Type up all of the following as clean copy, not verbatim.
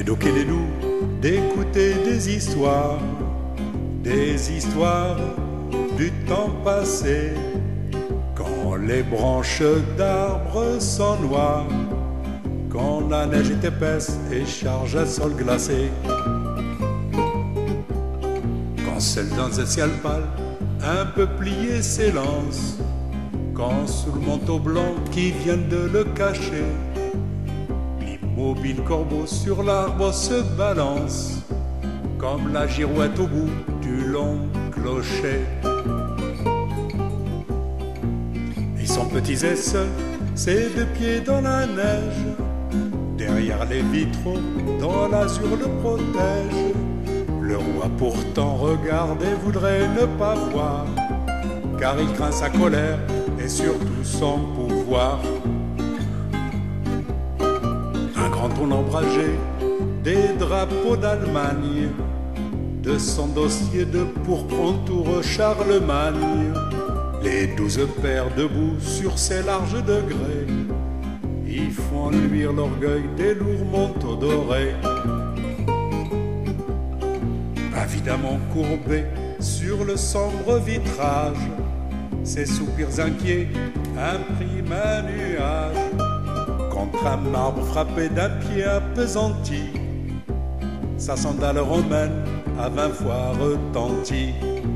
doux qu'il est doux d'écouter des histoires du temps passé, quand les branches d'arbres sont noires, quand la neige est épaisse et charge un sol glacé, quand seul dans un ciel pâle, un peu plié s'élance, quand sous le manteau blanc qui vient de le cacher, l'immobile corbeau sur l'arbre se balance, comme la girouette au bout du long clocher. Et son petit essai, ses deux pieds dans la neige, derrière les vitraux, dans l'azur le protège. Le roi pourtant regarde et voudrait ne pas voir, car il craint sa colère et surtout son pouvoir. Un grand trône ombragé, des drapeaux d'Allemagne, de son dossier de pourpre entoure Charlemagne. Les 12 pères debout sur ces larges degrés, ils font luire l'orgueil des lourds manteaux dorés. Avidement courbés sur le sombre vitrage, ses soupirs inquiets impriment un nuage. Contre un marbre frappé d'un pied appesanti, sa sandale romaine a 20 fois retenti.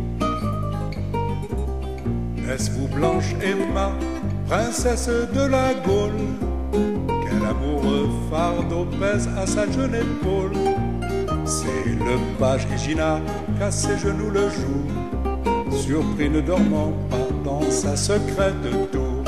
Est-ce vous Blanche Emma, princesse de la Gaule, quel amoureux fardeau pèse à sa jeune épaule? C'est le page Egina qu'à ses genoux le jour, surpris ne dormant pas dans sa secrète tour.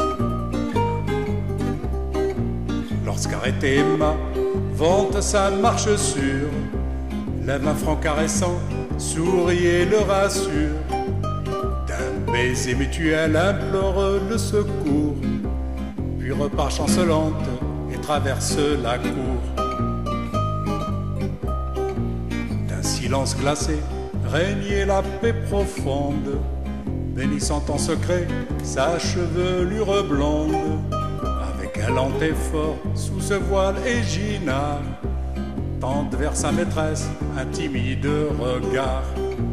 Lorsqu'arrêtée Emma vante sa marche sûre, lève un front caressant, sourit et le rassure. D'un baiser mutuel implore le secours, puis repart chancelante et traverse la cour. D'un silence glacé régnait la paix profonde, bénissant en secret sa chevelure blonde. Avec un lent effort sous ce voile Egina tente vers sa maîtresse un timide regard.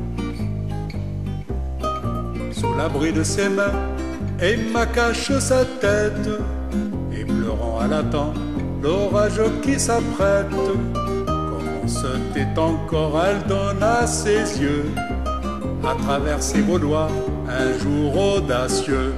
Sous l'abri de ses mains, Emma cache sa tête, et pleurant elle attend l'orage qui s'apprête. Comme on se tait encore, elle donne à ses yeux, à travers ses beaux doigts, un jour audacieux.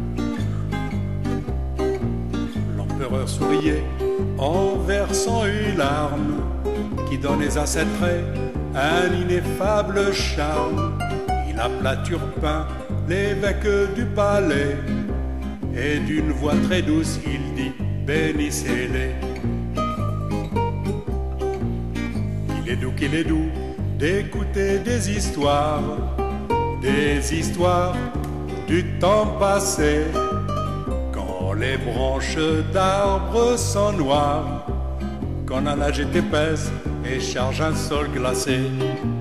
L'empereur souriait en versant une larme qui donnait à ses traits un ineffable charme. Il appela Turpin, l'évêque du palais, et d'une voix très douce il dit: bénissez-les. Qu'il est doux d'écouter des histoires du temps passé, quand les branches d'arbres sont noires, quand la neige est épaisse et charge un sol glacé.